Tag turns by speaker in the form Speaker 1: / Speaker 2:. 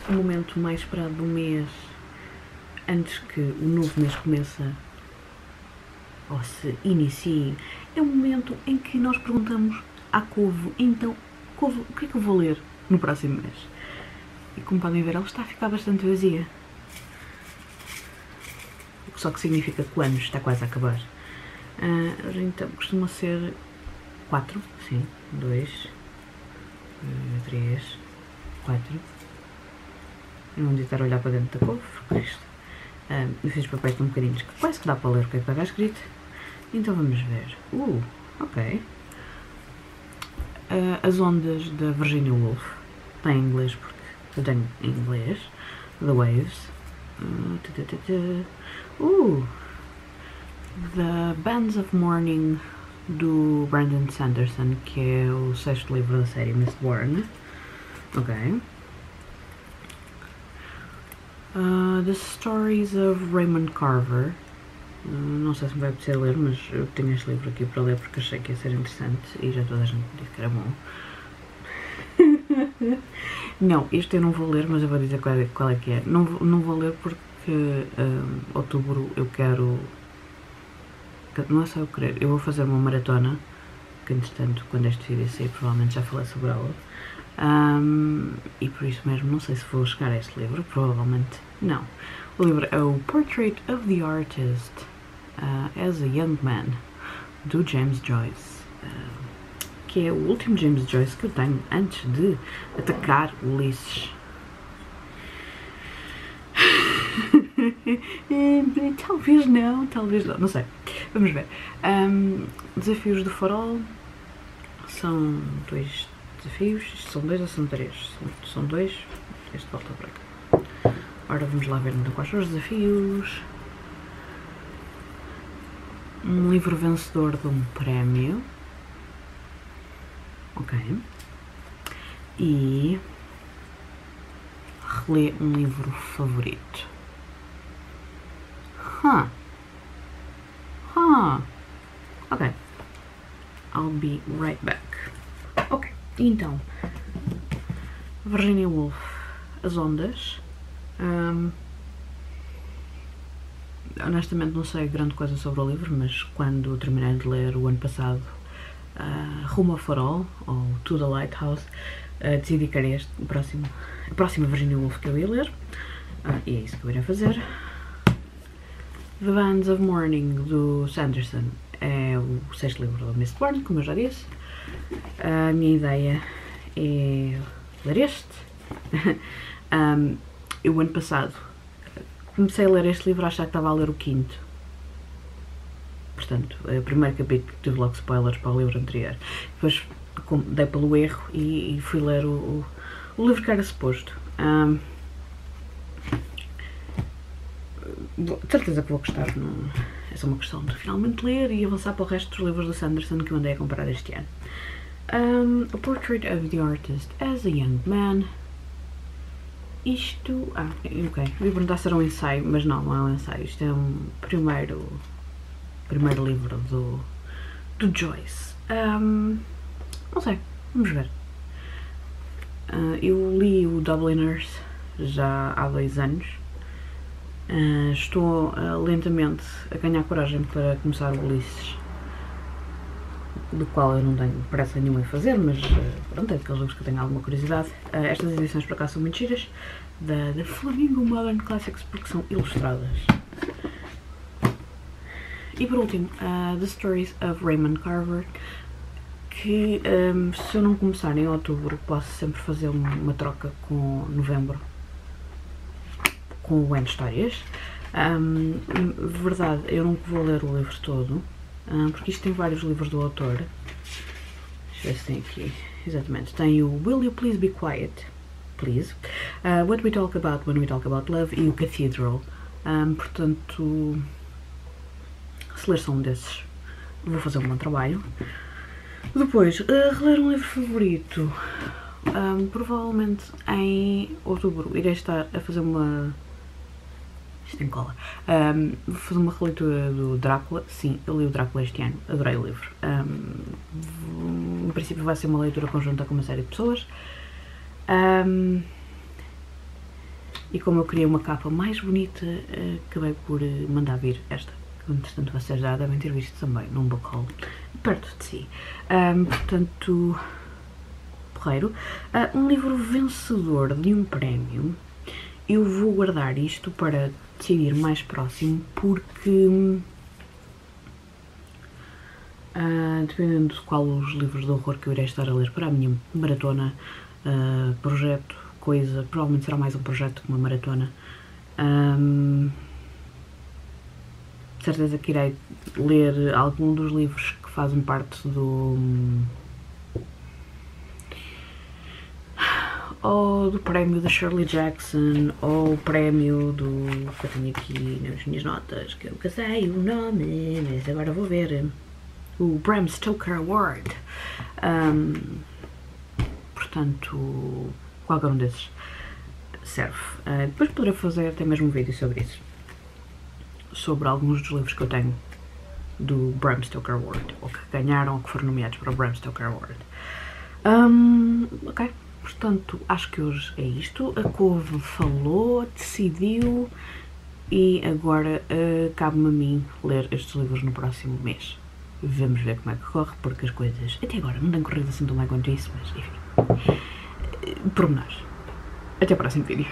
Speaker 1: o momento mais esperado do mês, antes que o novo mês comece ou se inicie, é o momento em que nós perguntamos à couve, então, couve, o que é que eu vou ler no próximo mês? E como podem ver, ela está a ficar bastante vazia. Só que significa que o ano está quase a acabar. Então, costuma ser 4, sim, 2, 3, 4. Eu não devia estar a olhar para dentro da couve, porque isto, eu fiz papéis tão pequeninos que quase que dá para ler o que é que está escrito. Então vamos ver. Ok. As ondas da Virginia Woolf. Está em inglês porque eu tenho em inglês. The Waves. The Bands of Mourning do Brandon Sanderson, que é o 6º livro da série Mistborn. Ok. The Stories of Raymond Carver. Não sei se me vai precisar ler, mas eu tenho este livro aqui para ler porque achei que ia ser interessante e já toda a gente disse que era bom. Não, este eu não vou ler, mas eu vou dizer qual é que é. Não vou ler porque outubro eu quero... Não é só eu querer, eu vou fazer uma maratona, que entretanto, quando este vídeo sair, provavelmente já falei sobre ela. E por isso mesmo, não sei se vou chegar a este livro, provavelmente não. O livro é o Portrait of the Artist as a Young Man, do James Joyce, que é o último James Joyce que eu tenho antes de atacar Ulisses. Talvez não, não sei. Vamos ver. Desafios do Farol. São 2 desafios. Isto são 2 ou são 3? São 2. Este volta para cá. Ora, vamos lá ver então quais são os desafios. Um livro vencedor de um prémio. Ok. E reler um livro favorito. Ok. I'll be right back. Ok, então, Virginia Woolf, As Ondas. Honestamente não sei grande coisa sobre o livro, mas quando terminei de ler o ano passado Rumo ao Farol, ou To the Lighthouse, decidi que era a próxima Virginia Woolf que eu ia ler, e é isso que eu irei fazer. The Bands of Mourning, do Sanderson, é o 6º livro do Mistborn, como eu já disse. A minha ideia é ler este. Eu, ano passado, comecei a ler este livro a achar que estava a ler o 5º. Portanto, o primeiro capítulo tive logo spoilers para o livro anterior. Depois dei pelo erro e fui ler o livro que era suposto. De certeza que vou gostar, é só uma questão de finalmente ler e avançar para o resto dos livros do Sanderson que eu andei a comprar este ano. A Portrait of the Artist as a Young Man. Isto... ok, eu ia perguntar se era um ensaio, mas não é um ensaio. Isto é um primeiro livro do Joyce. Não sei, vamos ver. Eu li o Dubliners já há 2 anos. Estou lentamente a ganhar coragem para começar o Ulisses, do qual eu não tenho pressa nenhuma em fazer, mas pronto, é daqueles livros que eu tenho alguma curiosidade. Estas edições por acaso são muito giras, da Flamingo Modern Classics, porque são ilustradas. E por último, The Stories of Raymond Carver, que se eu não começar em outubro, posso sempre fazer uma troca com novembro, com o N Histórias. Verdade, eu não vou ler o livro todo, porque isto tem vários livros do autor. Deixa eu ver se tem aqui. Exatamente, tem o Will You Please Be Quiet, Please, What We Talk About When We Talk About Love e o Cathedral. Portanto, se ler só um desses, vou fazer um bom trabalho. Depois, reler um livro favorito. Provavelmente em outubro irei estar a fazer uma... Isto tem cola. Vou fazer uma releitura do Drácula. Sim, eu li o Drácula este ano, adorei o livro. Em princípio vai ser uma leitura conjunta com uma série de pessoas. e como eu queria uma capa mais bonita, acabei por mandar vir esta. Entretanto, vocês já devem ter visto também num book haul perto de si. Portanto, porreiro. Um livro vencedor de um prémio. Eu vou guardar isto para decidir mais próximo, porque dependendo de qual os livros de horror que eu irei estar a ler para a minha maratona, projeto, coisa, provavelmente será mais um projeto que uma maratona. Certeza que irei ler algum dos livros que fazem parte do ou do prémio da Shirley Jackson, ou o prémio do que eu tenho aqui nas minhas notas, que eu nunca sei o nome, mas agora vou ver, o Bram Stoker Award. Portanto, qualquer um desses serve. Depois poderei fazer até mesmo um vídeo sobre isso, sobre alguns dos livros que eu tenho do Bram Stoker Award, ou que ganharam ou que foram nomeados para o Bram Stoker Award. Ok, portanto, acho que hoje é isto. A couve falou, decidiu e agora cabe-me a mim ler estes livros no próximo mês. Vamos ver como é que corre, porque as coisas até agora não têm corrido assim tão bem quanto isso, mas enfim. Pormenores. Até o próximo vídeo.